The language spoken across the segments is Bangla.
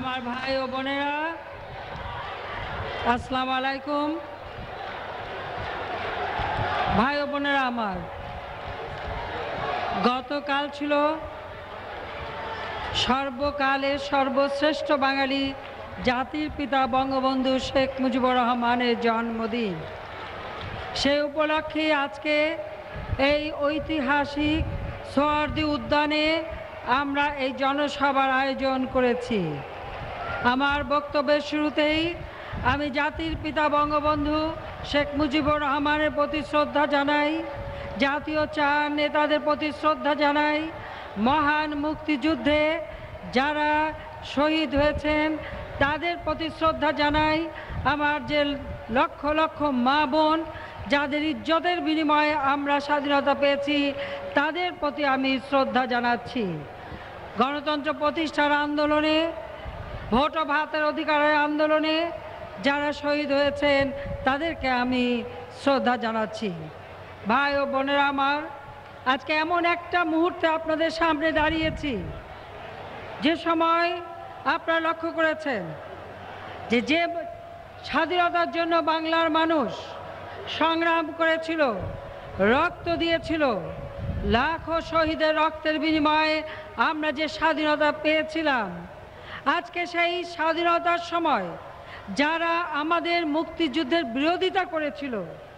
আমার ভাই ও বোনেরা, আসসালামু আলাইকুম। ভাই ও বোনেরা আমার, গতকাল ছিল সর্বকালের সর্বশ্রেষ্ঠ বাঙালি জাতির পিতা বঙ্গবন্ধু শেখ মুজিবুর রহমানের জন্মদিন। সে উপলক্ষে আজকে এই ঐতিহাসিক সোহরাওয়ার্দী উদ্যানে আমরা এই জনসভার আয়োজন করেছি। আমার বক্তব্যের শুরুতেই আমি জাতির পিতা বঙ্গবন্ধু শেখ মুজিবুর রহমানের প্রতি শ্রদ্ধা জানাই, জাতীয় চার নেতাদের প্রতি শ্রদ্ধা জানাই, মহান মুক্তিযুদ্ধে যারা শহীদ হয়েছেন তাদের প্রতি শ্রদ্ধা জানাই, আমার যে লক্ষ লক্ষ মা বোন যাদের ইজ্জতের বিনিময়ে আমরা স্বাধীনতা পেয়েছি তাদের প্রতি আমি শ্রদ্ধা জানাচ্ছি। গণতন্ত্র প্রতিষ্ঠার আন্দোলনে, ভোট ও ভাতের অধিকারের আন্দোলনে যারা শহীদ হয়েছেন তাদেরকে আমি শ্রদ্ধা জানাচ্ছি। ভাই ও বোনেরা আমার, আজকে এমন একটা মুহূর্তে আপনাদের সামনে দাঁড়িয়েছি যে সময় আপনারা লক্ষ্য করেছেন যে স্বাধীনতার জন্য বাংলার মানুষ সংগ্রাম করেছিল, রক্ত দিয়েছিল, লাখো শহীদের রক্তের বিনিময়ে আমরা যে স্বাধীনতা পেয়েছিলাম, আজকে সেই স্বাধীনতার সময় যারা আমাদের মুক্তিযুদ্ধের বিরোধিতা করেছিল,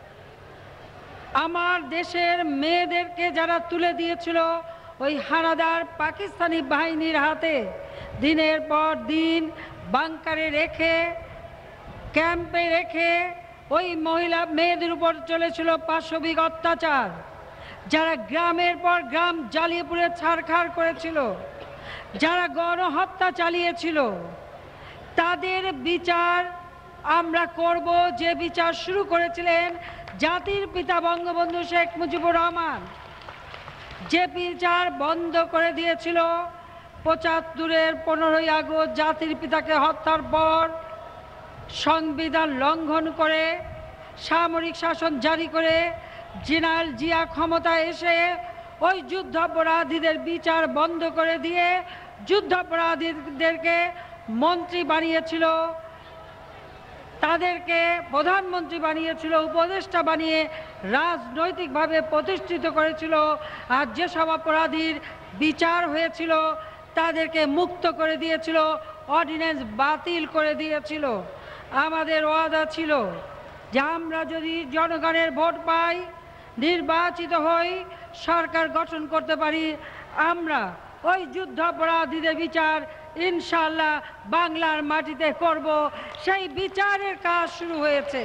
আমার দেশের মেয়েদেরকে যারা তুলে দিয়েছিল ওই হানাদার পাকিস্তানি বাহিনীর হাতে, দিনের পর দিন বাংকারে রেখে, ক্যাম্পে রেখে ওই মহিলা মেয়েদের উপর চলেছিল পাশবিক অত্যাচার, যারা গ্রামের পর গ্রাম জ্বালিয়ে পুড়ে ছারখার করেছিল, যারা গণহত্যা চালিয়েছিল, তাদের বিচার আমরা করব। যে বিচার শুরু করেছিলেন জাতির পিতা বঙ্গবন্ধু শেখ মুজিবুর রহমান, যে বিচার বন্ধ করে দিয়েছিল ৭৫-এর ১৫ই আগস্ট জাতির পিতাকে হত্যার পর সংবিধান লঙ্ঘন করে সামরিক শাসন জারি করে জেনারেল জিয়া ক্ষমতায় এসে ওই যুদ্ধাপরাধীদের বিচার বন্ধ করে দিয়ে যুদ্ধাপরাধীদেরকে মন্ত্রী বানিয়েছিল, তাদেরকে প্রধানমন্ত্রী বানিয়েছিল, উপদেষ্টা বানিয়ে রাজনৈতিকভাবে প্রতিষ্ঠিত করেছিল। আর যেসব অপরাধীর বিচার হয়েছিল তাদেরকে মুক্ত করে দিয়েছিল, অর্ডিন্যান্স বাতিল করে দিয়েছিল। আমাদের ওয়াদা ছিল যে আমরা যদি জনগণের ভোট পাই, নির্বাচিত হই, সরকার গঠন করতে পারি, আমরা ওই যুদ্ধাপরাধীদের বিচার ইনশাআল্লাহ বাংলার মাটিতে করব। সেই বিচারের কাজ শুরু হয়েছে।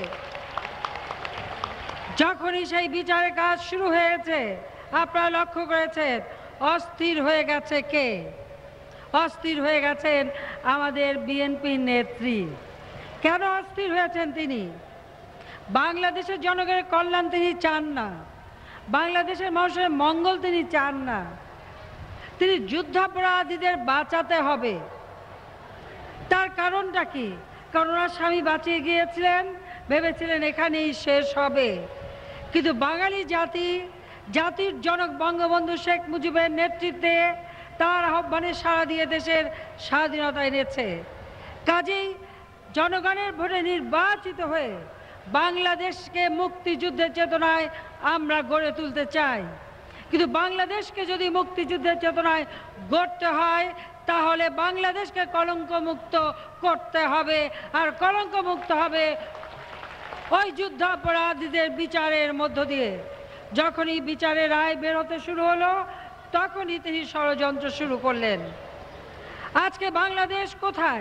যখনই সেই বিচারের কাজ শুরু হয়েছে আপনারা লক্ষ্য করেছেন অস্থির হয়ে গেছে কে? অস্থির হয়ে গেছেন আমাদের বিএনপির নেত্রী। কেন অস্থির হয়েছেন তিনি? বাংলাদেশের জনগণের কল্যাণ তিনি চান না, বাংলাদেশের মানুষের মঙ্গল তিনি চান না। তিনি যুদ্ধাপরাধীদের বাঁচাতে হবে। তার কারণটা কি? কারণ ওনার স্বামী বাঁচিয়ে গিয়েছিলেন, ভেবেছিলেন এখানেই শেষ হবে। কিন্তু বাঙালি জাতির জনক বঙ্গবন্ধু শেখ মুজিবের নেতৃত্বে তার আহ্বানে সাড়া দিয়ে দেশের স্বাধীনতা এনেছে। কাজেই জনগণের ভোটে নির্বাচিত হয়ে বাংলাদেশকে মুক্তিযুদ্ধের চেতনায় আমরা গড়ে তুলতে চাই। কিন্তু বাংলাদেশকে যদি মুক্তিযুদ্ধের চেতনায় গড়তে হয় তাহলে বাংলাদেশকে কলঙ্কমুক্ত করতে হবে। আর কলঙ্কমুক্ত হবে ওই যুদ্ধাপরাধীদের বিচারের মধ্য দিয়ে। যখনই বিচারের রায় বেরোতে শুরু হলো তখনই তিনি ষড়যন্ত্র শুরু করলেন। আজকে বাংলাদেশ কোথায়?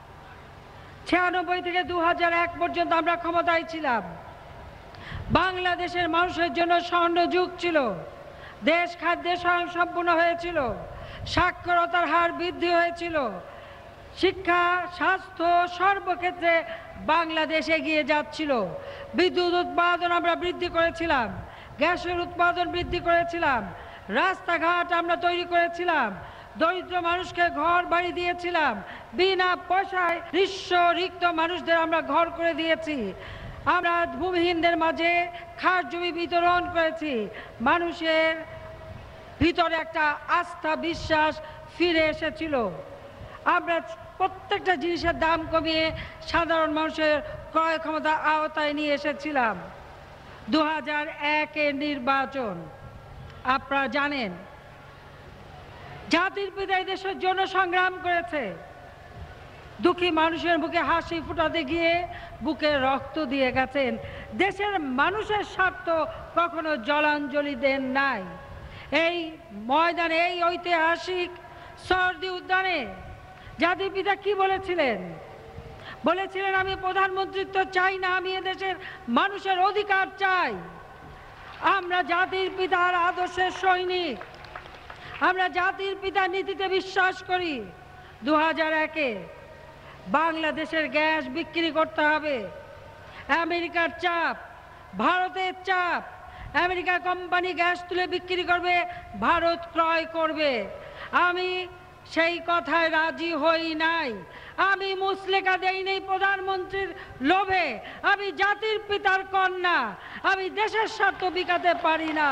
৯৬ থেকে ২০০১ পর্যন্ত আমরা ক্ষমতায় ছিলাম। বাংলাদেশের মানুষের জন্য স্বর্ণযুগ ছিল। দেশ খাদ্যে স্বয়ংসম্পূর্ণ হয়েছিল, সাক্ষরতার হার বৃদ্ধি হয়েছিল, শিক্ষা, স্বাস্থ্য সর্বক্ষেত্রে বাংলাদেশ এগিয়ে যাচ্ছিল। বিদ্যুৎ উৎপাদন আমরা বৃদ্ধি করেছিলাম, গ্যাসের উৎপাদন বৃদ্ধি করেছিলাম, রাস্তাঘাট আমরা তৈরি করেছিলাম, দরিদ্র মানুষকে ঘর বাড়ি দিয়েছিলাম, বিনা পয়সায় নিঃস্ব রিক্ত মানুষদের আমরা ঘর করে দিয়েছি। আমরা ভূমিহীনদের মাঝে খাস জমি বিতরণ করেছি। মানুষের ভিতরে একটা আস্থা, বিশ্বাস ফিরে এসেছিল। আমরা প্রত্যেকটা জিনিসের দাম কমিয়ে সাধারণ মানুষের ক্রয় ক্ষমতা আওতায় নিয়ে এসেছিলাম। 2001-এর নির্বাচন আপনারা জানেন, জাতির পিতা এই দেশের জন্য সংগ্রাম করেছে। দুঃখী মানুষের মুখে হাসি ফুটাতে গিয়ে বুকে রক্ত দিয়ে গেছেন। দেশের মানুষের স্বার্থ কখনো জলাঞ্জলি দেন নাই। এই ময়দানে, এই ঐতিহাসিক সরদি উদ্যানে জাতির পিতা কি বলেছিলেন? বলেছিলেন, আমি প্রধানমন্ত্রিত্ব চাই না, আমি এদেশের মানুষের অধিকার চাই। আমরা জাতির পিতার আদর্শের সৈনিক, আমরা জাতির পিতার নীতিতে বিশ্বাস করি। 2001-এ বাংলাদেশের গ্যাস বিক্রি করতে হবে। আমেরিকার চাপ, ভারতের চাপ, আমেরিকা কোম্পানি গ্যাস তুলে বিক্রি করবে, ভারত ক্রয় করবে। আমি সেই কথায় রাজি হই নাই। আমি মুচলেকা দেই নাই প্রধানমন্ত্রীর লোভে। আমি জাতির পিতার কন্যা, আমি দেশের স্বার্থ বিকাতে পারি না।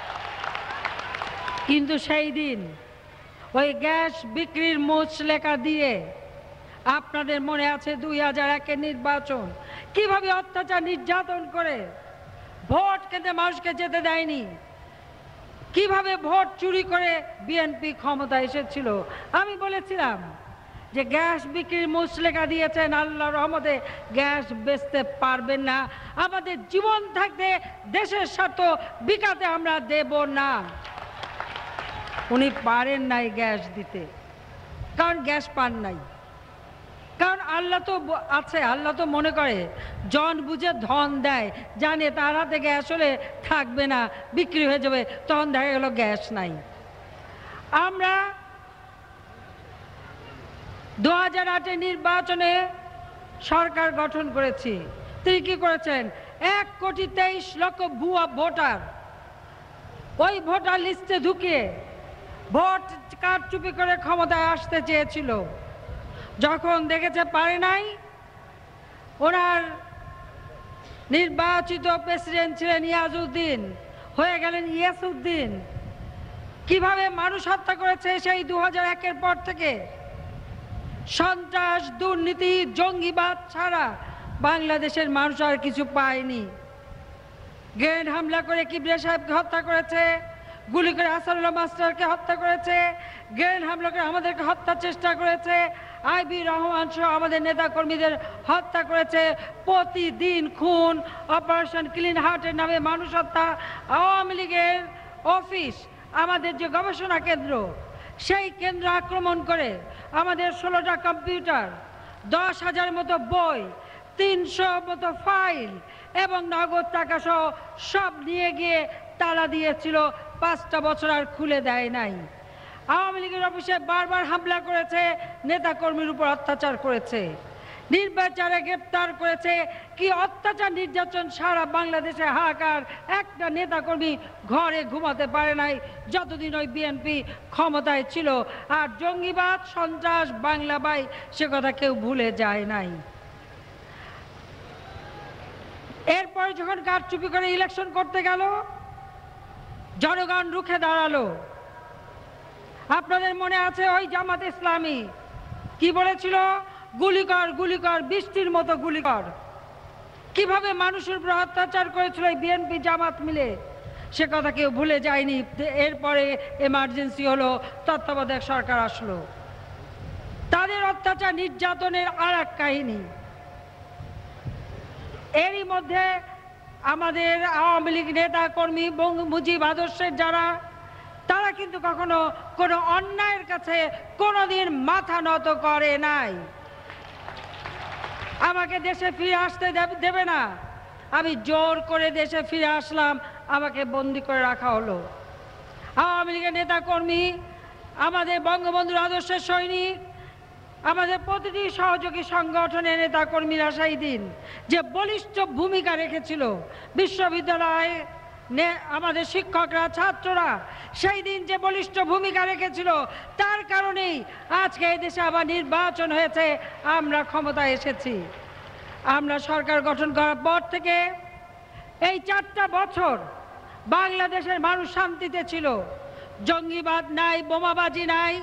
কিন্তু সেই দিন ওই গ্যাস বিক্রির মুচলেকা দিয়ে, আপনাদের মনে আছে 2001-এর নির্বাচন কিভাবে অত্যাচার নির্যাতন করে ভোট কেন্দ্রে মানুষকে যেতে দেয়নি, কিভাবে ভোট চুরি করে বিএনপি ক্ষমতা এসেছিল। আমি বলেছিলাম যে গ্যাস বিক্রির মুচলেকা দিয়েছেন, আল্লাহর রহমতে গ্যাস বেচতে পারবেন না, আমাদের জীবন থাকতে দেশের স্বার্থ বিকাতে আমরা দেব না। উনি পারেন নাই গ্যাস দিতে, কারণ গ্যাস পান নাই। কারণ আল্লাহ তো আছে, আল্লাহ তো মনে করে জন বুঝে ধন দেয়, জানে তার হাতে গ্যাস হলে থাকবে না, বিক্রি হয়ে যাবে, তখন দেখা গেল গ্যাস নাই। আমরা 2008-এর নির্বাচনে সরকার গঠন করেছি। তিনি কি করেছেন? 1,23,00,000 ভুয়া ভোটার ওই ভোটার লিস্টে ঢুকিয়ে ভোট কারচুপি করে ক্ষমতায় আসতে চেয়েছিল। যখন দেখেছে পারে নাই, ওনার নির্বাচিত প্রেসিডেন্ট ছিলেন ইয়াজউদ্দিন, হয়ে গেলেন ইয়াসউদ্দিন। কিভাবে মানুষ হত্যা করেছে সেই 2001-এর পর থেকে, সন্ত্রাস, দুর্নীতি, জঙ্গিবাদ ছাড়া বাংলাদেশের মানুষ আর কিছু পায়নি। গ্রেনেড হামলা করে কিবরিয়া সাহেবকে হত্যা করেছে, গুলি করে আসাদুল্লাহ মাস্টারকে হত্যা করেছে, গ্রেনেড হামলা করে আমাদেরকে হত্যার চেষ্টা করেছে, আইবি রহমান সহ আমাদের নেতা কর্মীদের হত্যা করেছে। প্রতিদিন খুন, অপারেশন ক্লিন হার্টের নামে মানুষ হত্যা। আওয়ামী লীগের অফিস, আমাদের যে গবেষণা কেন্দ্র, সেই কেন্দ্র আক্রমণ করে আমাদের 16টা কম্পিউটার, 10,000 মতো বই, 300 মতো ফাইল এবং নগদ টাকা সহ সব নিয়ে গিয়ে তালা দিয়েছিল। 5টা বছর আর খুলে দেয় নাই। আওয়ামী লীগের অফিসে বারবার হামলা করেছে, নেতা কর্মীর উপর অত্যাচার করেছে, নির্বাচনে গ্রেপ্তার করেছে। কি অত্যাচার নির্যাতন, সারা বাংলাদেশে হাহাকার। একটা নেতা কর্মী ঘরে ঘুমাতে পারে নাই যতদিন ওই বিএনপি ক্ষমতায় ছিল। আর জঙ্গিবাদ, সন্ত্রাস, বাংলা বাই, সে কথা কেউ ভুলে যায় নাই। এরপরে যখন কারচুপি করে ইলেকশন করতে গেল, জনগণ রুখে দাঁড়ালো। আপনাদের মনে আছে ওই জামাত ইসলামী কি বলেছিল? গুলি কর, গুলি কর, বৃষ্টির মতো গুলি কর। কিভাবে মানুষের উপর অত্যাচার করেছিল এই বিএনপি জামাত মিলে, সে কথা কেউ ভুলে যায়নি। এরপরে এমার্জেন্সি হলো, তত্ত্বাবধায়ক সরকার আসলো, তাদের অত্যাচার নির্যাতনের আর এক কাহিনী। এরই মধ্যে আমাদের আওয়ামী লীগ নেতা কর্মী, মুজিব আদর্শের যারা, তারা কিন্তু কখনো কোনো অন্যায়ের কাছে কোনোদিন মাথা নত করে নাই। আমাকে দেশে ফিরে আসতে দেবে না, আমি জোর করে দেশে ফিরে আসলাম, আমাকে বন্দি করে রাখা হলো। আওয়ামী লীগের নেতা কর্মী, আমাদের বঙ্গবন্ধুর আদর্শের সৈনিক, আমাদের প্রতিটি সহযোগী সংগঠনের নেতা কর্মীরা সেই দিন যে বলিষ্ঠ ভূমিকা রেখেছিল, বিশ্ববিদ্যালয়ে আমাদের শিক্ষকরা, ছাত্ররা সেই দিন যে বলিষ্ঠ ভূমিকা রেখেছিল, তার কারণেই আজকে এই দেশে আবার নির্বাচন হয়েছে, আমরা ক্ষমতায় এসেছি। আমরা সরকার গঠন করার পর থেকে এই 4টা বছর বাংলাদেশের মানুষ শান্তিতে ছিল। জঙ্গিবাদ নাই, বোমাবাজি নাই,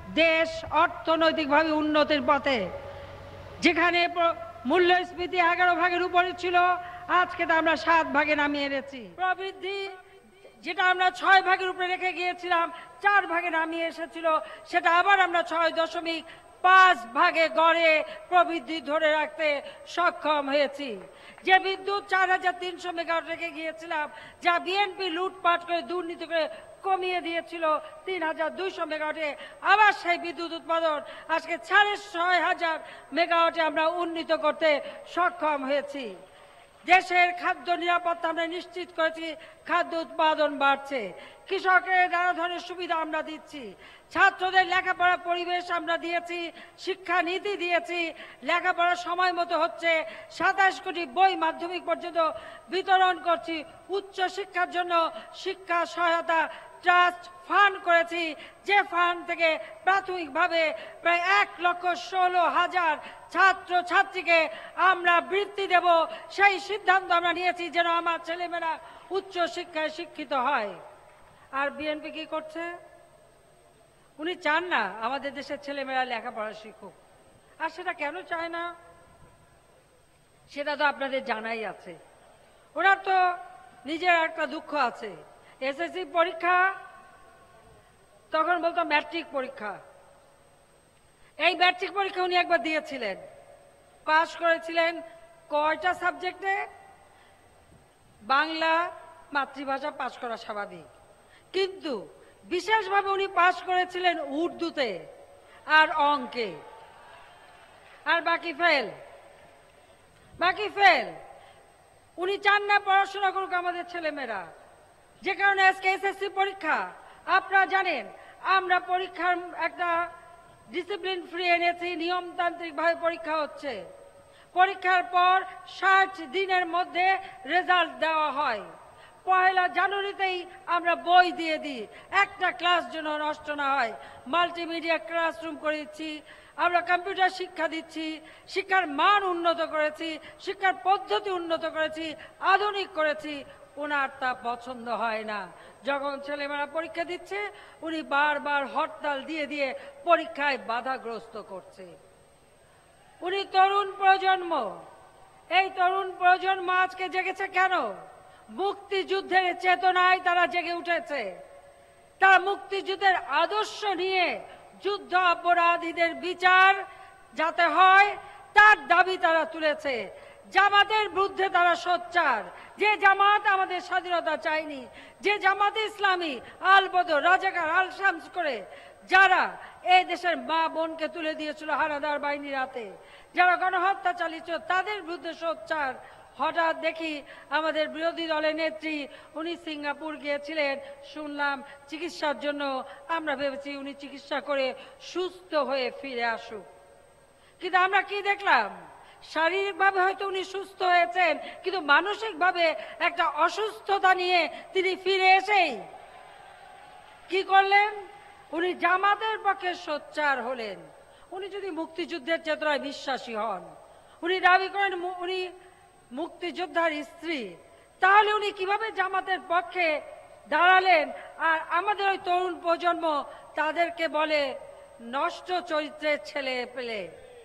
দেশ অর্থনৈতিকভাবে উন্নতির পথে। যেখানে মূল্যস্ফীতি 11 ভাগের উপরে ছিল, আজকে তা আমরা 7 ভাগে নামিয়ে এনেছি। প্রবৃদ্ধি যেটা আমরা 6 ভাগের উপরে রেখে গিয়েছিলাম, 4 ভাগে নামিয়ে এসেছিল, সেটা আবার আমরা 6.5 ভাগে গড়ে প্রবৃদ্ধি ধরে রাখতে সক্ষম হয়েছি। যে বিদ্যুৎ 4300 মেগাওয়াট রেখে গিয়েছিলাম, যা বিএনপি লুটপাট করে দুর্নীতি করে কমিয়ে দিয়েছিল 3200 মেগাওয়াটে, আবার সেই বিদ্যুৎ উৎপাদন আজকে 6500 মেগাওয়াটে আমরা উন্নীত করতে সক্ষম হয়েছি। দেশের খাদ্য নিরাপত্তা আমরা নিশ্চিত করেছি, খাদ্য উৎপাদন বাড়ছে, কৃষকের নানা ধরনের সুবিধা আমরা দিচ্ছি, ছাত্রদের লেখাপড়ার পরিবেশ আমরা দিয়েছি, শিক্ষা নীতি দিয়েছি, লেখাপড়া সময় মতো হচ্ছে, 27 কোটি বই মাধ্যমিক পর্যন্ত বিতরণ করছি, উচ্চ শিক্ষার জন্য শিক্ষা সহায়তা ট্রাস্ট ফান্ড করেছি, যে ফান্ড থেকে প্রাথমিকভাবে প্রায় 1,16,000 ছাত্র ছাত্রীকে আমরা বৃত্তি দেব। সেই সিদ্ধান্ত আমরা নিয়েছি যেন আমার ছেলেমেয়েরা উচ্চ শিক্ষায় শিক্ষিত হয়। আর বিএনপি কি করছে? উনি চান না আমাদের দেশের ছেলেমেয়েরা লেখাপড়া শিখুক। আর সেটা কেন চায় না সেটা তো আপনাদের জানাই আছে। ওনার তো নিজের একটা দুঃখ আছে। এসএসসি পরীক্ষা তখন বলতো ম্যাট্রিক পরীক্ষা। এই ম্যাট্রিক পরীক্ষা উনি একবার দিয়েছিলেন, পাশ করেছিলেন কয়টা সাবজেক্টে? বাংলা মাতৃভাষা পাশ করা স্বাভাবিক, কিন্তু বিশেষভাবে উনি পাশ করেছিলেন উর্দুতে আর অঙ্কে, আর বাকি ফেল। উনি চান না পড়াশোনা করুক আমাদের ছেলেমেয়েরা, যে কারণে আজকে এসএসসি পরীক্ষা আপনারা জানেন আমরা পরীক্ষার একটা ডিসিপ্লিন ফ্রি এনেছি, নিয়মতান্ত্রিক ভাবে পরীক্ষা হচ্ছে। পরীক্ষার পর 60 দিনের মধ্যে রেজাল্ট দেওয়া হয়। 1 জানুয়ারিতেই আমরা বই দিয়ে দিই, একটা ক্লাস যেন নষ্ট না হয়। মাল্টিমিডিয়া ক্লাসরুম করে দিচ্ছি, আমরা কম্পিউটার শিক্ষা দিচ্ছি, শিক্ষার মান উন্নত করেছি, শিক্ষার পদ্ধতি উন্নত করেছি, আধুনিক করেছি। ওনার তা পছন্দ হয় না। যখন ছেলেমেয়েরা পরীক্ষা দিচ্ছে উনি বারবার হরতাল দিয়ে দিয়ে পরীক্ষায় বাধাগ্রস্ত করছে। উনি তরুণ প্রজন্ম, এই তরুণ প্রজন্ম আজকে জেগেছে কেন? মুক্তিযুদ্ধের চেতনায় তারা জেগে উঠেছে। তারা মুক্তিযুদ্ধের আদর্শ নিয়ে যুদ্ধ অপরাধীদের বিচার যাতে হয় তার দাবি তারা তুলেছে। জামাতের বিরুদ্ধে তারা সোচ্চার। যে জামাত আমাদের স্বাধীনতা চায়নি, যে জামাতে ইসলামী আল বদর, রাজাকার, আল শামস করে যারা এই দেশের মা বোনকে তুলে দিয়েছিল হানাদার বাহিনীর হাতে, যারা গণহত্যা চালিয়েছিল, তাদের বিরুদ্ধে সোচ্চার। হঠাৎ দেখি আমাদের বিরোধী দলের নেত্রী উনি সিঙ্গাপুর গিয়েছিলেন, শুনলাম চিকিৎসার জন্য। আমরা ভেবেছি উনি চিকিৎসা করে সুস্থ হয়ে ফিরে আসুক, কিন্তু আমরা কি দেখলাম? শারীরিকভাবে হয়তো উনি সুস্থ হয়েছেন, কিন্তু মানসিকভাবে একটা অসুস্থতা নিয়ে তিনি ফিরে এসেই কি করলেন? উনি জামাতের পক্ষে সোচ্চার হলেন। উনি যদি মুক্তিযুদ্ধের চেতনায় বিশ্বাসী হন, উনি দাবি করেন উনি মুক্তিযোদ্ধার স্ত্রী, তাহলে উনি কিভাবে জামাতের পক্ষে দাঁড়ালেন? আর আমাদের ওই তরুণ প্রজন্ম তাদেরকে বলে নষ্ট চরিত্রের ছেলে পেলে,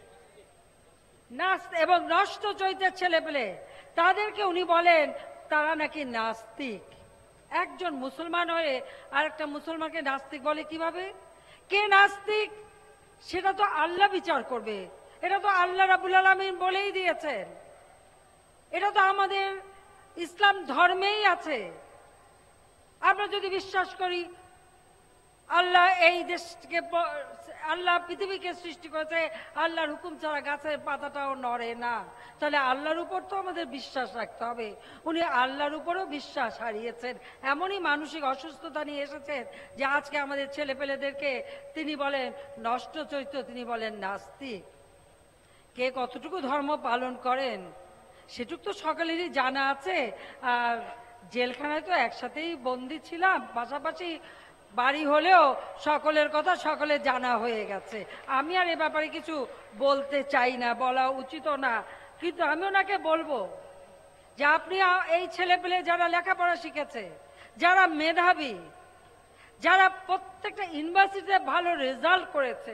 এবং নষ্ট চরিত্রের ছেলে পেলে তাদেরকে উনি বলেন তারা নাকি নাস্তিক। একজন মুসলমান হয়ে আরেকটা মুসলমানকে নাস্তিক বলে কিভাবে? কে নাস্তিক সেটা তো আল্লাহ বিচার করবে। এটা তো আল্লাহ রাব্বুল আলামিন বলেই দিয়েছেন, এটা তো আমাদের ইসলাম ধর্মেই আছে। আমরা যদি বিশ্বাস করি আল্লাহ এই দেশকে, আল্লাহ পৃথিবীকে সৃষ্টি করেছে, আল্লাহর হুকুম ছাড়া গাছের পাতাটাও নড়ে না, তাহলে আল্লাহর উপর তো আমাদের বিশ্বাস রাখতে হবে। উনি আল্লাহর উপরও বিশ্বাস হারিয়েছেন, এমনই মানসিক অসুস্থতা নিয়ে এসেছেন যে আজকে আমাদের ছেলেপেলেদেরকে তিনি বলেন নষ্ট চরিত্র, তিনি বলেন নাস্তিক। কে কতটুকু ধর্ম পালন করেন সেটুকু তো সকলেরই জানা আছে। আর জেলখানায় তো একসাথেই বন্দী ছিলাম, পাশাপাশি বাড়ি হলেও সকলের কথা সকলের জানা হয়ে গেছে। আমি আর এ ব্যাপারে কিছু বলতে চাই না, বলা উচিত না, কিন্তু আমি ওনাকে বলবো যে আপনি এই ছেলেপেলে যারা লেখাপড়া শিখেছে, যারা মেধাবী, যারা প্রত্যেক প্রত্যেকটা ইউনিভার্সিটিতে ভালো রেজাল্ট করেছে,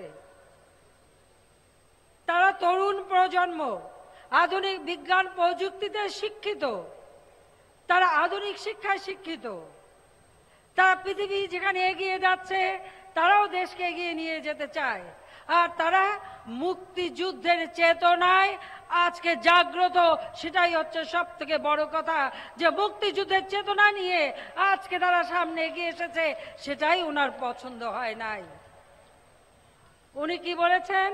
তারা তরুণ প্রজন্ম, আধুনিক বিজ্ঞান প্রযুক্তিতে শিক্ষিত, তারা আধুনিক শিক্ষায় শিক্ষিত, তারা পৃথিবী যেখানে এগিয়ে যাচ্ছে তারাও দেশকে এগিয়ে নিয়ে যেতে চায়। আর তারা মুক্তিযুদ্ধের চেতনায় আজকে জাগ্রত, সেটাই হচ্ছে সব থেকে বড় কথা, যে মুক্তিযুদ্ধের চেতনা নিয়ে আজকে তারা সামনে এগিয়ে এসেছে, সেটাই ওনার পছন্দ হয় নাই। উনি কি বলেছেন?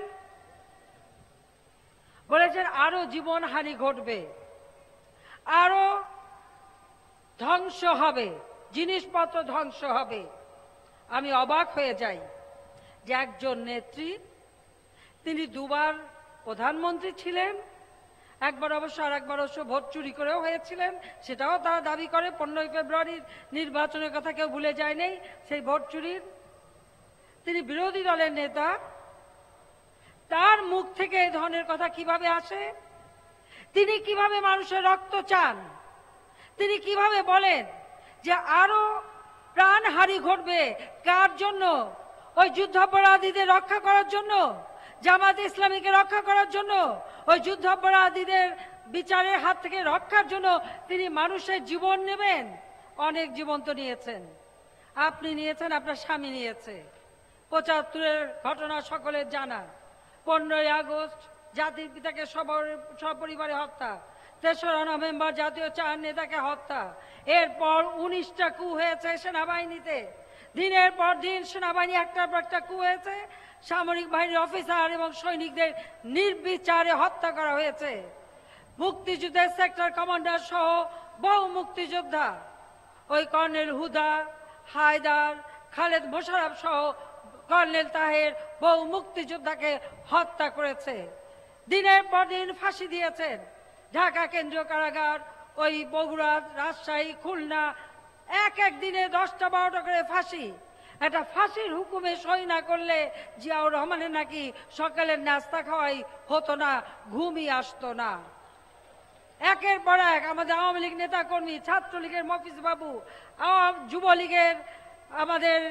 বলেছেন আরো জীবনহানি ঘটবে, আরো ধ্বংস হবে, জিনিসপত্র ধ্বংস হবে। আমি অবাক হয়ে যাই যে একজন নেত্রী, তিনি দুবার প্রধানমন্ত্রী ছিলেন, একবার অবশ্য আর একবার অবশ্য ভোট চুরি করেও হয়েছিলেন, সেটাও তারা দাবি করে। 15ই ফেব্রুয়ারির নির্বাচনের কথা কেউ ভুলে যায় নাই, সেই ভোট চুরির। তিনি বিরোধী দলের নেতা, তার মুখ থেকে এই ধরনের কথা কিভাবে আসে? তিনি কিভাবে মানুষের রক্ত চান? তিনি কিভাবে বলেন যে আরো প্রাণহানি ঘটবে? কার জন্য? ওই যুদ্ধাপরাধীদের রক্ষা করার জন্য, জামাত ইসলামীকে রক্ষা করার জন্য, ওই যুদ্ধাপরাধীদের বিচারের হাত থেকে রক্ষার জন্য তিনি মানুষের জীবন নেবেন? অনেক জীবন তো নিয়েছেন, আপনি নিয়েছেন, আপনার স্বামী নিয়েছে। 75-এর ঘটনা সকলের জানা। 15ই আগস্ট জাতির পিতাকে সপরিবারে হত্যা, 3রা নভেম্বর জাতীয় 4 নেতাকে হত্যা, এরপর 19টা কু হয়েছে সেনাবাহিনীতে। দিনের পর দিন সেনাবাহিনী একটার পর একটা কু হয়েছে, সামরিক বাহিনীর অফিসার এবং সৈনিকদের নির্বিচারে হত্যা করা হয়েছে। মুক্তিযুদ্ধের সেক্টর কমান্ডার সহ বহু মুক্তিযোদ্ধা, ওই কর্নেল হুদা, হায়দার, খালেদ মোশাররফ সহ কর্নেল তাহের বহু মুক্তিযোদ্ধাকে হত্যা করেছে। দিনের পর দিন ফাঁসি দিয়েছেন। ঢাকা কেন্দ্রীয় কারাগার, ওই বগুড়া, রাজশাহী, খুলনা, এক এক দিনে 10টা 12টা করে ফাঁসি। একটা ফাঁসির হুকুমে সই না করলে জিয়াউর রহমানের নাকি সকালের নাস্তা খাওয়াই হতো না, ঘুমই আসতো না। একের পর এক আমাদের আওয়ামী লীগ নেতা কর্মী, ছাত্রলীগের মফিজ বাবু, যুবলীগের আমাদের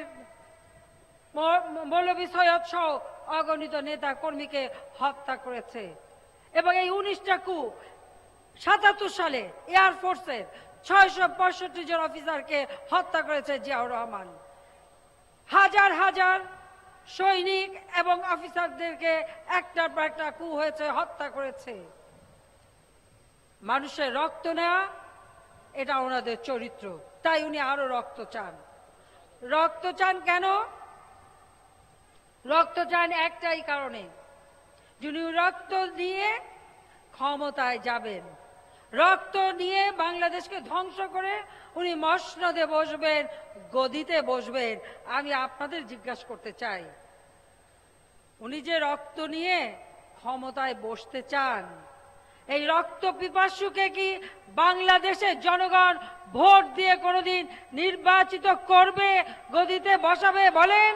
মৌলভী সৈয়দ সহ অগণিত নেতা কর্মীকে হত্যা করেছে। এবং এই 19টা কু 77 সালে এয়ারফোর্সের 665 জন অফিসারকে হত্যা করেছে জিয়াউর রহমান। হাজার হাজার সৈনিক এবং অফিসারদেরকে একটার পর একটা কু হয়েছে, হত্যা করেছে। মানুষের রক্ত নেওয়া এটা ওনাদের চরিত্র, তাই উনি আরো রক্ত চান। রক্ত চান কেন? রক্ত চান একটাই কারণে, যিনি রক্ত দিয়ে ক্ষমতায় যাবেন, রক্ত নিয়ে বাংলাদেশকে ধ্বংস করে উনি মসনদে বসবেন, গদিতে বসবেন। আমি আপনাদের জিজ্ঞাসা করতে চাই, উনি যে রক্ত নিয়ে ক্ষমতায় বসতে চান, এই রক্ত পিপাসুকে কি বাংলাদেশের জনগণ ভোট দিয়ে কোনোদিন নির্বাচিত করবে, গদিতে বসাবে? বলেন।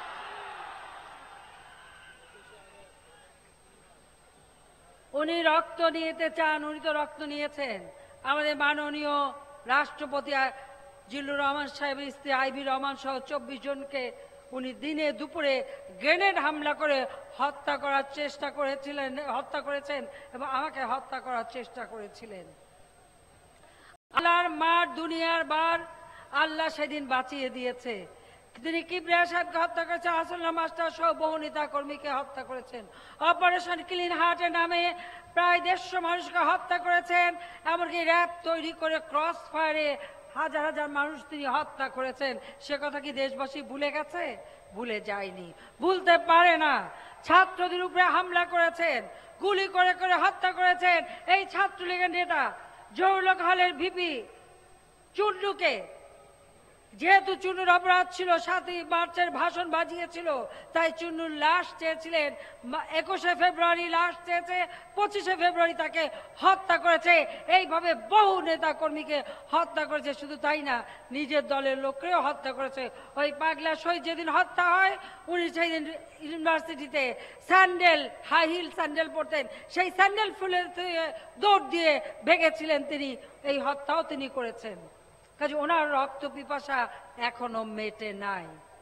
উনি রক্ত নিতে চান, উনি তো রক্ত নিয়েছেন। আমাদের মাননীয় রাষ্ট্রপতি জিল্লুর রহমান সাহেবের স্ত্রী আইভি রহমান সহ 24 জনকে উনি দিনে দুপুরে গ্রেনেড হামলা করে হত্যা করার চেষ্টা করেছিলেন, হত্যা করেছেন এবং আমাকে হত্যা করার চেষ্টা করেছিলেন। আল্লাহর মার দুনিয়ার বার আল্লাহ সেদিন বাঁচিয়ে দিয়েছে। তিনি কিবরিয়া সাহেবকে হত্যা করেছেন, আসল্লাহ মাস্টার সহ বহু নেতা কর্মীকে হত্যা করেছেন। অপারেশন ক্লিন হার্টের নামে প্রায় 150 মানুষকে হত্যা করেছেন। এমনকি র্যাব তৈরি করে ক্রস ফায়ারে হাজার হাজার মানুষ তিনি হত্যা করেছেন। সে কথা কি দেশবাসী ভুলে গেছে? ভুলে যায়নি, ভুলতে পারে না। ছাত্রদের উপরে হামলা করেছেন, গুলি করে করে হত্যা করেছেন এই ছাত্রলীগের নেতা জহুরুল হলের ভিপি চুন্নুকে। যেহেতু চুন্নুর অপরাধ ছিল, 7ই মার্চের ভাষণ বাজিয়েছিল, তাই চুন্নুর লাশ চেয়েছিলেন। 21শে ফেব্রুয়ারি লাশ চেয়েছে, 25শে ফেব্রুয়ারি তাকে হত্যা করেছে। এইভাবে বহু নেতা কর্মীকে হত্যা করেছে। শুধু তাই না, নিজের দলের লোককেও হত্যা করেছে। ওই পাগলা শহীদ যেদিন হত্যা হয়, উনি সেই দিন ইউনিভার্সিটিতে স্যান্ডেল, হাই হিল স্যান্ডেল পরতেন, সেই স্যান্ডেল ফুলে দৌড় দিয়ে ভেঙেছিলেন তিনি। এই হত্যাও তিনি করেছেন। কাজে ওনার রক্ত পিপাসা এখনো মেটে নাই।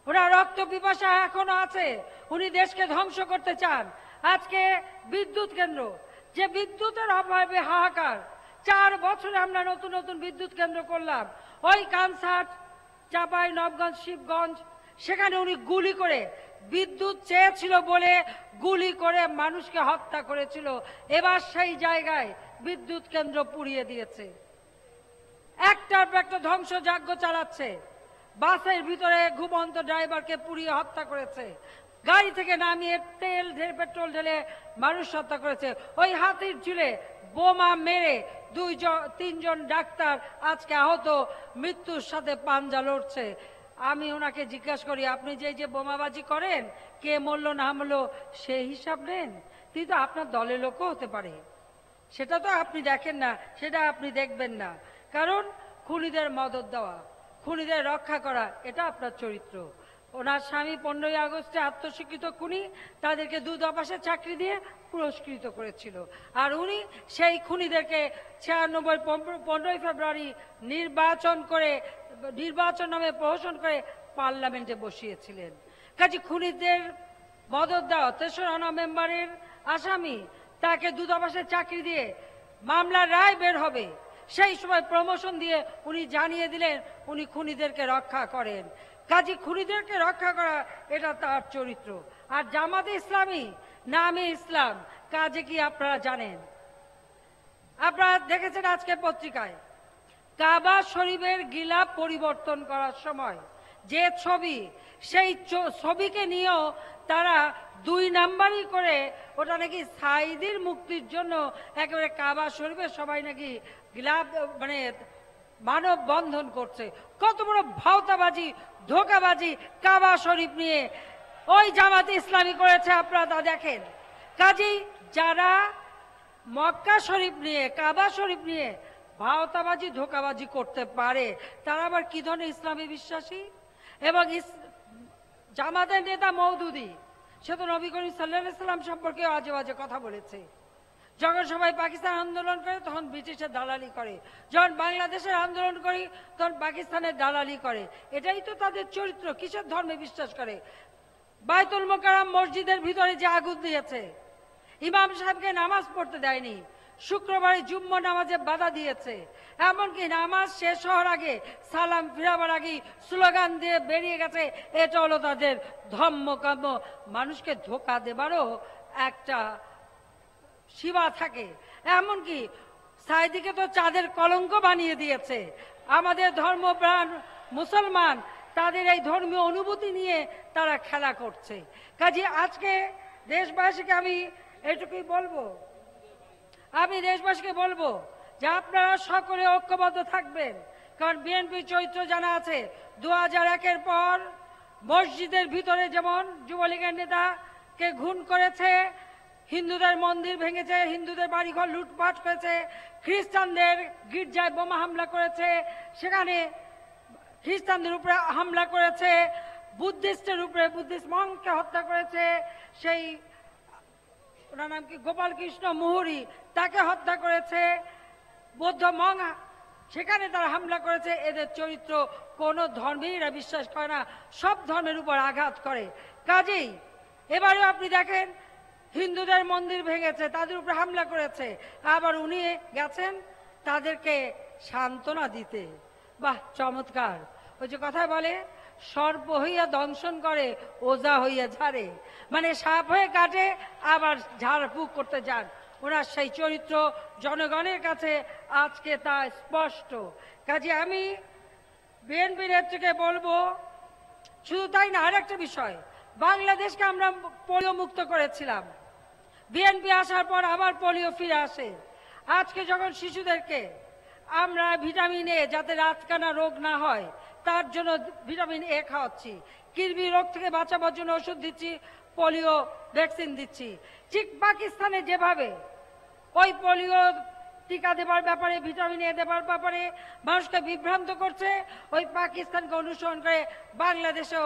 ওনার রক্ত পিপাসা এখনো আছে, উনি দেশকে ধ্বংস করতে চান। আজকে বিদ্যুৎ কেন্দ্র, যে বিদ্যুতের অভাবে হাহাকার, 4 বছরে আমরা নতুন নতুন বিদ্যুৎ কেন্দ্র করলাম। ওই কানসার্ট, চাঁপাই নবগঞ্জ, শিবগঞ্জ, সেখানে উনি গুলি করে, বিদ্যুৎ চেয়েছিল বলে গুলি করে মানুষকে হত্যা করেছিল। এবার সেই জায়গায় বিদ্যুৎ কেন্দ্র পুড়িয়ে দিয়েছে, একটার পর একটা ধ্বংসযজ্ঞ চালাচ্ছে। বাসের ভিতরে ঘুমন্ত ড্রাইভারকে পুড়িয়ে হত্যা করেছে, গাড়ি থেকে নামিয়ে তেল ঢেলে, পেট্রোল ঢেলে মানুষ হত্যা করেছে। ওই হাতির ঝুলে বোমা মেরে 2-3 ডাক্তার আজকে আহত, মৃত্যুর সাথে পাঞ্জা লড়ছে। আমি ওনাকে জিজ্ঞাসা করি, আপনি যে বোমাবাজি করেন, কে মরল না মরল সে হিসাব নেন? তিনি তো আপনার দলের লোকও হতে পারে, সেটা তো আপনি দেখেন না, সেটা আপনি দেখবেন না। কারণ খুনিদের মদদ দেওয়া, খুনিদের রক্ষা করা, এটা আপনার চরিত্র। ওনার স্বামী 15ই আগস্টে আত্মস্বীকৃত খুনি, তাদেরকে 2 দফাসে চাকরি দিয়ে পুরস্কৃত করেছিল। আর উনি সেই খুনিদেরকে 96 15ই ফেব্রুয়ারি নির্বাচন নামে প্রহসন করে পার্লামেন্টে বসিয়েছিলেন। কাজে খুনিদের মদদ দেওয়া, 3রা নভেম্বরের আসামি, তাকে 2 দফাসে চাকরি দিয়ে মামলার রায় বের হবে, সেই সময় প্রমোশন দিয়ে উনি জানিয়ে দিলেন উনি খুনিদেরকে রক্ষা করেন। কাজী খুনিদেরকে রক্ষা করা, এটা তার চরিত্র। আর জামাতে ইসলামী নামে ইসলাম, কাজে কি আপনারা জানেন? আপনারা দেখেছেন আজকে পত্রিকায় কাবা শরীফের গিলাফ পরিবর্তন করার সময় যে ছবি, সেই ছবিকে নিয়েও তারা 2 নাম্বারই করে ওটা নাকি সাইদির মুক্তির জন্য একেবারে কাবা শরীফের সবাই নাকি গিলাফ মানে মানব বন্ধন করছে। কত বড় ভাওতাবাজি, ধোকাবাজি কাবা শরীফ নিয়ে ওই জামাতে ইসলামী করেছে, আপনারা তা দেখেন। কাজেই যারা মক্কা শরীফ নিয়ে, কাবা শরীফ নিয়ে ভাওতাবাজি, ধোকাবাজি করতে পারে, তারা আবার কি ধরনের ইসলামী বিশ্বাসী? এবং জামাতের নেতা মওদুদি, সে তো নবী করিম সাল্লাল্লাহু আলাইহি সাল্লাম সম্পর্কে আজে বাজে কথা বলেছে। যখন সবাই পাকিস্তান আন্দোলন করে তখন ব্রিটিশের দালালি করে, যখন বাংলাদেশের আন্দোলন করি তখন পাকিস্তানের দালালি করে। এটাই তো তাদের চরিত্র। কিসের ধর্মে বিশ্বাস করে? বাইতুল মোকাররম মসজিদের ভিতরে যে আগুন দিয়েছে, ইমাম সাহেবকে নামাজ পড়তে দেয়নি, শুক্রবারে জুম্মা নামাজে বাধা দিয়েছে, এমনকি নামাজ শেষ হওয়ার আগে, সালাম ফিরাবার আগে স্লোগান দিয়ে বেরিয়ে গেছে। এটা হলো তাদের ধর্মকর্ম। মানুষকে ধোকা দেবারও একটা সীমা থাকে। এমনকি সাইদিকে তো চাঁদের কলঙ্ক বানিয়ে দিয়েছে। আমাদের ধর্মপ্রাণ মুসলমান তাদের এই ধর্মীয় অনুভূতি নিয়ে তারা খেলা করছে। কাজে আজকে দেশবাসীকে আমি এটুকুই বলবো, যে আপনারা সকলে ঐক্যবদ্ধ থাকবেন। কারণ বিএনপি চরিত্র জানা আছে, 2001-এর পর মসজিদের ভিতরে যেমন যুবলীগের নেতাকে খুন করেছে, হিন্দুদের মন্দির ভেঙেছে, হিন্দুদের বাড়িঘর লুটপাট করেছে, খ্রিস্টানদের গির্জায় বোমা হামলা করেছে, সেখানে খ্রিস্টানদের উপরে হামলা করেছে, বুদ্ধিস্টের উপরে বুদ্ধিস্ট মঙ্ককে হত্যা করেছে, সেই ওনার নাম কি গোপাল কৃষ্ণ মুহুরী, তাকে হত্যা করেছে, বৌদ্ধ মঙ্ক সেখানে তারা হামলা করেছে। এদের চরিত্র কোনো ধর্মেই এরা বিশ্বাস করে না, সব ধর্মের উপর আঘাত করে। কাজেই এবারেও আপনি দেখেন হিন্দুদের মন্দির ভেঙেছে, তাদের উপরে হামলা করেছে, আবার উনি গেছেন তাদেরকে সান্ত্বনা দিতে। বাহ, চমৎকার। ওই যে কথা বলে, সর্প হইয়া দংশন করে, ওজা হইয়া ঝাড়ে, মানে সাপ হয়ে কাটে আবার ঝাড়ফুঁক করতে যান। ওনার সেই চরিত্র জনগণের কাছে আজকে তা স্পষ্ট। কাজে আমি বিএনপি নেত্রীকে বলবো, শুধু তাই না, আরেকটা বিষয়, বাংলাদেশকে আমরা পোলিও মুক্ত করেছিলাম, বিএনপি আসার পর আবার পোলিও ফিরে আসে। আজকে যখন শিশুদেরকে আমরা ভিটামিন এ, যাতে রাতকানা রোগ না হয় তার জন্য ভিটামিন এ খাওয়াচ্ছি, কৃমি রোগ থেকে বাঁচাবার জন্য ওষুধ দিচ্ছি, পোলিও ভ্যাকসিন দিচ্ছি, ঠিক পাকিস্তানে যেভাবে ওই পোলিও টিকা দেবার ব্যাপারে, ভিটামিন এ দেবার ব্যাপারে মানুষকে বিভ্রান্ত করছে, ওই পাকিস্তানকে অনুসরণ করে বাংলাদেশেও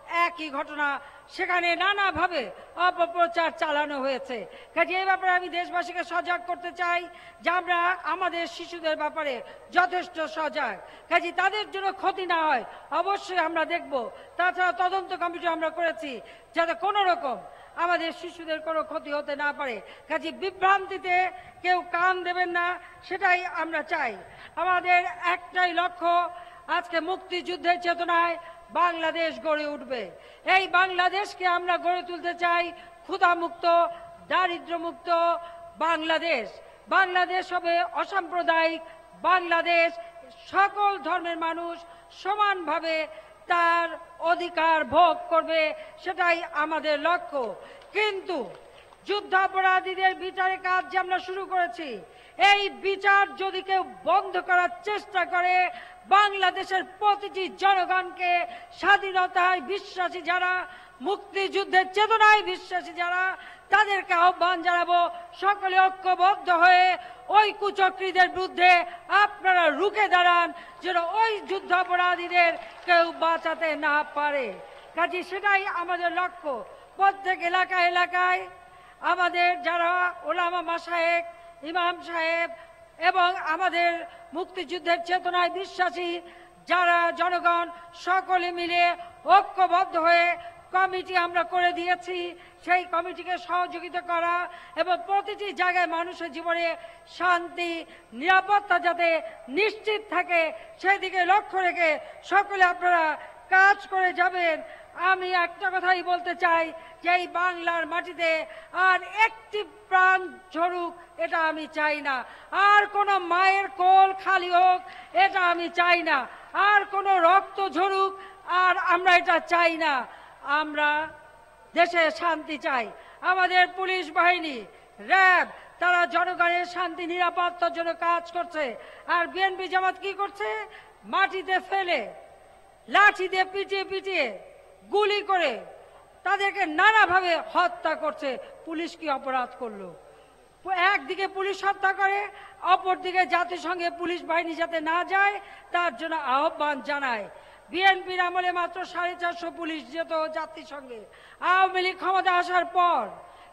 একই ঘটনা, সেখানে নানাভাবে অপপ্রচার চালানো হয়েছে। কাজে এই ব্যাপারে আমি দেশবাসীকে সজাগ করতে চাই যে আমরা আমাদের শিশুদের ব্যাপারে যথেষ্ট সজাগ, কাজে তাদের জন্য ক্ষতি না হয় অবশ্যই আমরা দেখব। তাছাড়া তদন্ত কমিটি আমরা করেছি যাতে কোনো রকম আমাদের শিশুদের কোনো ক্ষতি হতে না পারে। কাজে বিভ্রান্তিতে কেউ কান দেবেন না, সেটাই আমরা চাই। আমাদের একটাই লক্ষ্য, আজকে মুক্তিযুদ্ধের চেতনায় বাংলাদেশ গড়ে উঠবে। এই বাংলাদেশকে আমরা গড়ে তুলতে চাই ক্ষুধামুক্ত, দারিদ্র্যমুক্ত বাংলাদেশ। বাংলাদেশ হবে অসাম্প্রদায়িক বাংলাদেশ, সকল ধর্মের মানুষ সমানভাবে তার অধিকার ভোগ করবে, সেটাই আমাদের লক্ষ্য। কিন্তু যুদ্ধাপরাধীদের বিচারের কাজ যে আমরা শুরু করেছি, এই বিচার যদি কেউ বন্ধ করার চেষ্টা করে, বাংলাদেশের প্রতিটি জনগণকে, স্বাধীনতায় বিশ্বাসী যারা, মুক্তিযুদ্ধের চেতনায় বিশ্বাসী যারা, তাদেরকে আহ্বান জানাবো সকলে ঐক্যবদ্ধ হয়ে ওই কুচক্রীদের বিরুদ্ধে আপনারা রুখে দাঁড়ান, যেন ওই যুদ্ধাপরাধীদের কেউ বাঁচাতে না পারে। কাজে সেটাই আমাদের লক্ষ্য। প্রত্যেক এলাকায় এলাকায় আমাদের যারা ওলামা মাশায়েখ, ইমাম সাহেব এবং আমাদের মুক্তিযুদ্ধের চেতনায় বিশ্বাসী যারা জনগণ, সকলে মিলে ঐক্যবদ্ধ হয়ে কমিটি আমরা করে দিয়েছি। সেই কমিটিকে সহযোগিতা করা এবং প্রতিটি জায়গায় মানুষের জীবনে শান্তি, নিরাপত্তা যাতে নিশ্চিত থাকে, সেদিকে লক্ষ্য রেখে সকলে আপনারা কাজ করে যাবেন। আমি একটা কথাই বলতে চাই যে এই বাংলার মাটিতে আর একটি প্রাণ ঝরুক, এটা আমি চাই না। আর কোনো মায়ের কোল খালি হোক, এটা আমি চাই না। আর কোনো রক্ত ঝরুক, আর আমরা এটা চাই না। আমরা দেশে শান্তি চাই। আমাদের পুলিশ বাহিনী, র্যাব, তারা জনগণের শান্তি নিরাপত্তার জন্য কাজ করছে। আর বিএনপি জামাত কি করছে? মাটিতে ফেলে, লাঠি দিয়ে পিটিয়ে পিটিয়ে, গুলি করে তাদেরকে নানাভাবে হত্যা করছে। পুলিশ কি অপরাধ করলো? একদিকে পুলিশ হত্যা করে, অপরদিকে জাতিসংঘে পুলিশ বাহিনী যাতে না যায় তার জন্য আহ্বান জানায়। বিএনপির আমলে মাত্র 450 পুলিশ যেত জাতিসংঘে। আওয়ামী লীগ ক্ষমতা আসার পর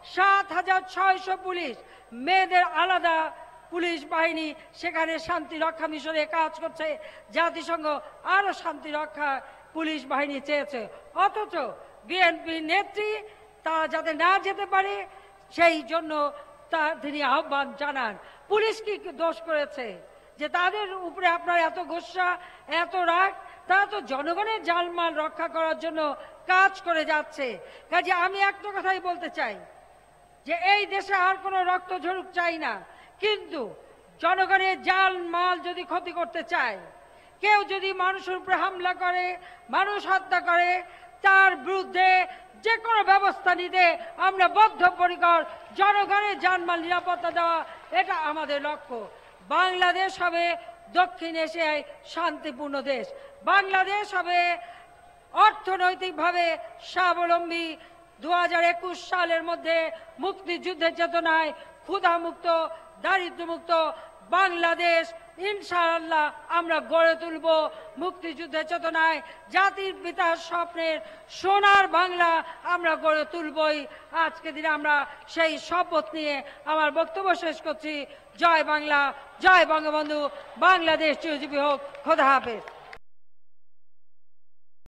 7600 পুলিশ, মেয়েদের আলাদা পুলিশ বাহিনী, সেখানে শান্তি রক্ষা মিশনে কাজ করছে। জাতিসংঘ আরো শান্তি রক্ষা পুলিশ বাহিনী চেয়েছে, অথচ বিএনপির নেত্রী তারা যাতে না যেতে পারে সেই জন্য তিনি আহ্বান জানান। পুলিশ কি দোষ করেছে যে তাদের উপরে আপনার এত গোসা, এত রাগ? তারা তো জনগণের জানমাল রক্ষা করার জন্য কাজ করে যাচ্ছে। কাজে আমি একটা কথাই বলতে চাই যে এই দেশে আর কোনো রক্ত ঝরুক চাই না, কিন্তু জনগণের জানমাল যদি ক্ষতি করতে চায়, কেউ যদি মানুষের উপরে হামলা করে, মানুষ হত্যা করে, তার বিরুদ্ধে যে কোনো ব্যবস্থা নিতে আমরা বদ্ধপরিকর। জনগণের জানমাল নিরাপত্তা দেওয়া, এটা আমাদের লক্ষ্য। বাংলাদেশ হবে দক্ষিণ এশিয়ায় শান্তিপূর্ণ দেশ। বাংলাদেশ হবে অর্থনৈতিকভাবে স্বাবলম্বী। 2021 সালের মধ্যে মুক্তিযুদ্ধের চেতনায় ক্ষুধামুক্ত, দারিদ্র্যমুক্ত বাংলাদেশ ইনশাআল্লাহ আমরা গড়ে তুলব। মুক্তিযুদ্ধের চেতনায় জাতির পিতার স্বপ্নের সোনার বাংলা আমরা গড়ে তুলবই। আজকে দিনে আমরা সেই শপথ নিয়ে আমার বক্তব্য শেষ করছি। জয় বাংলা, জয় বঙ্গবন্ধু, বাংলাদেশ চিরজীবী হোক। খোদা হাফেজ।